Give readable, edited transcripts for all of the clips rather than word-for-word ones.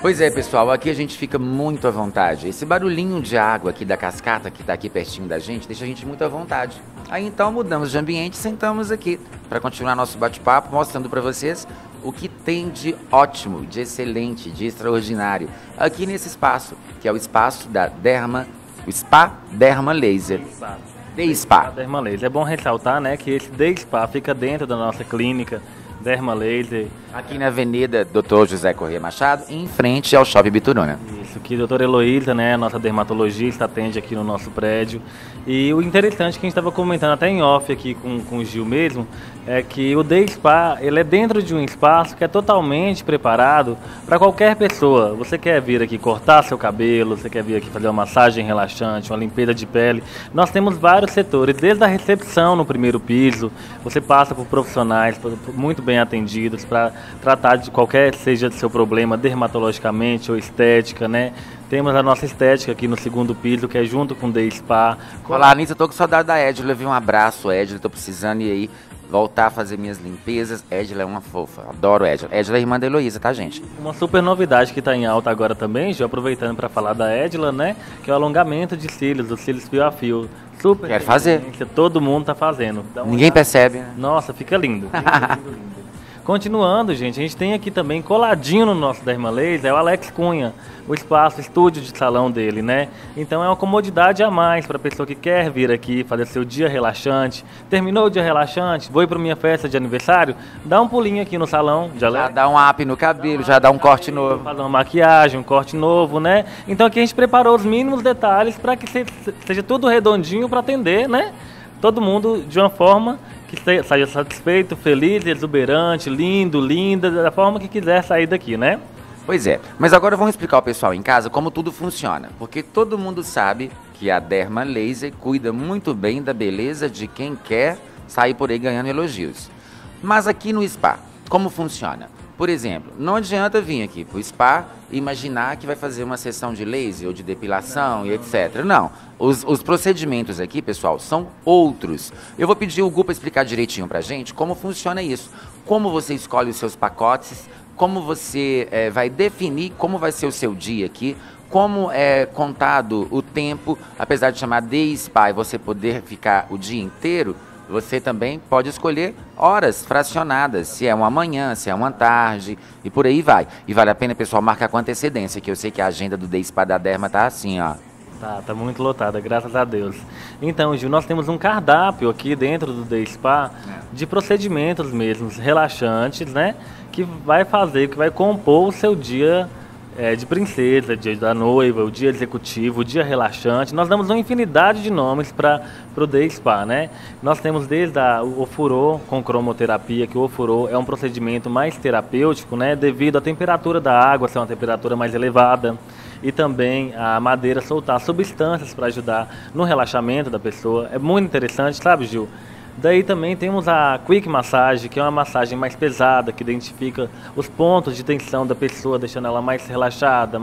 Pois é, pessoal, aqui a gente fica muito à vontade. Esse barulhinho de água aqui da cascata que tá aqui pertinho da gente deixa a gente muito à vontade. Aí então mudamos de ambiente e sentamos aqui para continuar nosso bate-papo, mostrando para vocês o que tem de ótimo, de excelente, de extraordinário aqui nesse espaço, que é o espaço da Derma, o Spa Derma Laser. Day Spa. Derma Laser. É bom ressaltar, né, que esse Day Spa fica dentro da nossa clínica Derma Laser. Aqui na Avenida Dr. José Corrêa Machado, em frente ao Shopping Bituruna. Isso, que a doutora Heloísa, né, nossa dermatologista, atende aqui no nosso prédio. E o interessante que a gente estava comentando até em off aqui com o Gil mesmo, é que o Day Spa, ele é dentro de um espaço que é totalmente preparado para qualquer pessoa. Você quer vir aqui cortar seu cabelo, você quer vir aqui fazer uma massagem relaxante, uma limpeza de pele. Nós temos vários setores, desde a recepção no primeiro piso, você passa por profissionais muito bem atendidos para tratar de qualquer seja seu problema dermatologicamente ou estética, né? Temos a nossa estética aqui no segundo piso, que é junto com o Day Spa. Falar nisso, eu tô com saudade da Edila, vi um abraço, Edila, tô precisando ir aí voltar a fazer minhas limpezas. Edila é uma fofa, adoro Edila. Edila é irmã da Heloísa, tá, gente? Uma super novidade que tá em alta agora também, já aproveitando para falar da Edila, né? Que é o alongamento de cílios, os cílios fio a fio. Super. Quero fazer. Todo mundo tá fazendo. Ninguém percebe, né? Nossa, fica lindo. Lindo. Continuando, gente, a gente tem aqui também coladinho no nosso Derma Laser, é o Alex Cunha, o espaço, o estúdio de salão dele, né? Então é uma comodidade a mais para a pessoa que quer vir aqui fazer seu dia relaxante. Terminou o dia relaxante, vou ir para minha festa de aniversário, dá um pulinho aqui no salão. Já dá um up no cabelo, já dá um corte novo. Fazer uma maquiagem, um corte novo, né? Então aqui a gente preparou os mínimos detalhes para que seja tudo redondinho para atender, né? Todo mundo de uma forma que saia satisfeito, feliz, exuberante, lindo, linda, da forma que quiser sair daqui, né? Pois é, mas agora vamos explicar ao pessoal em casa como tudo funciona, porque todo mundo sabe que a Derma Laser cuida muito bem da beleza de quem quer sair por aí ganhando elogios. Mas aqui no spa, como funciona? Por exemplo, não adianta vir aqui pro spa e imaginar que vai fazer uma sessão de laser ou de depilação e etc. Não, os procedimentos aqui, pessoal, são outros. Eu vou pedir o Gu para explicar direitinho pra gente como funciona isso. Como você escolhe os seus pacotes, como você vai definir como vai ser o seu dia aqui, como é contado o tempo, apesar de chamar de spa e você poder ficar o dia inteiro, você também pode escolher horas fracionadas, se é uma manhã, se é uma tarde e por aí vai. E vale a pena, pessoal, marcar com antecedência, que eu sei que a agenda do Day Spa da Derma tá assim, ó. Tá muito lotada, graças a Deus. Então, Gil, nós temos um cardápio aqui dentro do Day Spa de procedimentos mesmos, relaxantes, né? Que vai fazer, que vai compor o seu dia de princesa, dia da noiva, o dia executivo, o dia relaxante. Nós damos uma infinidade de nomes para o Day Spa, né? Nós temos desde o ofurô com cromoterapia, que o ofurô é um procedimento mais terapêutico, né? Devido à temperatura da água ser uma temperatura mais elevada e também a madeira soltar substâncias para ajudar no relaxamento da pessoa. É muito interessante, sabe, Gil? Daí também temos a Quick Massage, que é uma massagem mais pesada, que identifica os pontos de tensão da pessoa, deixando ela mais relaxada,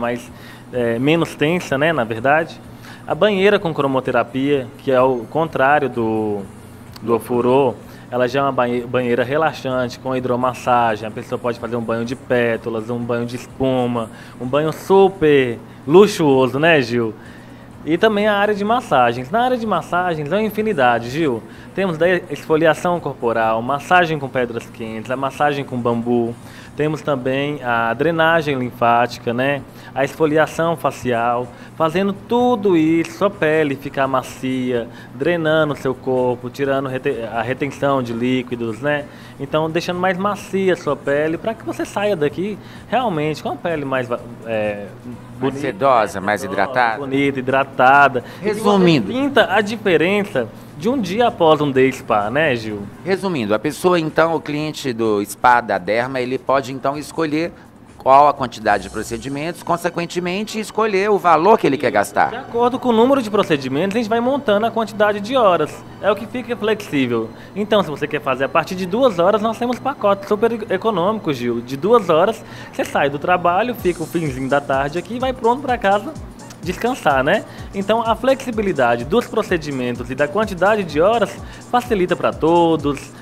menos tensa, né, na verdade. A banheira com cromoterapia, que é o contrário do ofurô, ela já é uma banheira relaxante, com hidromassagem. A pessoa pode fazer um banho de pétalas, um banho de espuma, um banho super luxuoso, né, Gil? E também a área de massagens. Na área de massagens é uma infinidade, Gil. Temos daí esfoliação corporal, massagem com pedras quentes, a massagem com bambu. Temos também a drenagem linfática, né? A esfoliação facial, fazendo tudo isso, sua pele ficar macia, drenando o seu corpo, tirando a retenção de líquidos, né? Então, deixando mais macia a sua pele, para que você saia daqui realmente com a pele mais bonita, sedosa, mais hidratada. Bonita, hidratada. Resumindo, Sinta a diferença de um dia após um Day Spa, né, Gil? Resumindo, a pessoa, então, o cliente do spa da Derma, ele pode, então, escolher qual a quantidade de procedimentos, consequentemente, escolher o valor que ele quer gastar. De acordo com o número de procedimentos, a gente vai montando a quantidade de horas. É o que fica flexível. Então, se você quer fazer a partir de 2 horas, nós temos pacotes super econômicos, Gil. De 2 horas, você sai do trabalho, fica o finzinho da tarde aqui e vai pronto para casa descansar, né? Então a flexibilidade dos procedimentos e da quantidade de horas facilita para todos,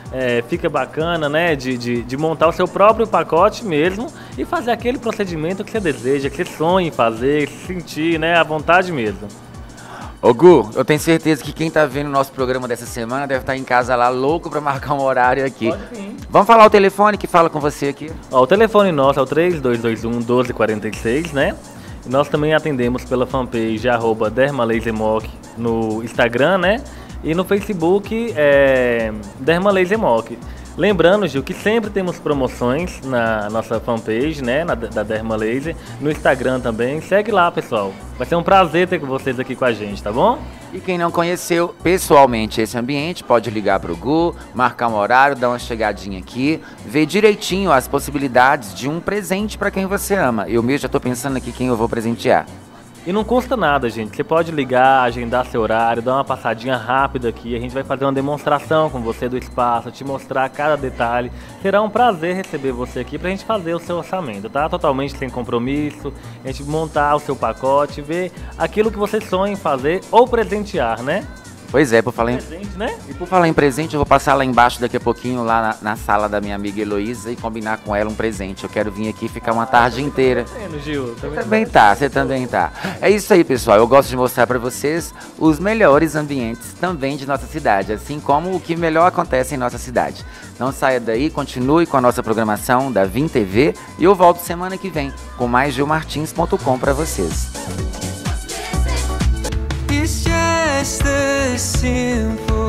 fica bacana, né, de montar o seu próprio pacote mesmo e fazer aquele procedimento que você deseja, que você sonha em fazer, se sentir, né, à vontade mesmo. Ô Gu, eu tenho certeza que quem tá vendo o nosso programa dessa semana deve estar em casa lá louco pra marcar um horário aqui. Pode sim. Vamos falar o telefone que fala com você aqui? Ó, o telefone nosso é o 3221-1246, né? E nós também atendemos pela fanpage @DermaLaserMoc no Instagram, né? E no Facebook DermaLaserMoc. Lembrando, Gil, que sempre temos promoções na nossa fanpage, né, da Derma Laser, no Instagram também. Segue lá, pessoal. Vai ser um prazer ter vocês aqui com a gente, tá bom? E quem não conheceu pessoalmente esse ambiente, pode ligar pro Gu, marcar um horário, dar uma chegadinha aqui, ver direitinho as possibilidades de um presente para quem você ama. Eu mesmo já tô pensando aqui quem eu vou presentear. E não custa nada, gente. Você pode ligar, agendar seu horário, dar uma passadinha rápida aqui. A gente vai fazer uma demonstração com você do espaço, te mostrar cada detalhe. Será um prazer receber você aqui pra gente fazer o seu orçamento, tá? Totalmente sem compromisso. A gente montar o seu pacote, ver aquilo que você sonha em fazer ou presentear, né? Pois é, por falar em Presente, né? E por falar em presente, eu vou passar lá embaixo daqui a pouquinho, lá na sala da minha amiga Heloísa, e combinar com ela um presente. Eu quero vir aqui e ficar uma tarde inteira. Gil, Você também tá. É isso aí, pessoal. Eu gosto de mostrar pra vocês os melhores ambientes também de nossa cidade, assim como o que melhor acontece em nossa cidade. Não saia daí, continue com a nossa programação da Vim TV e eu volto semana que vem com mais gilmartins.com pra vocês. It's just a simple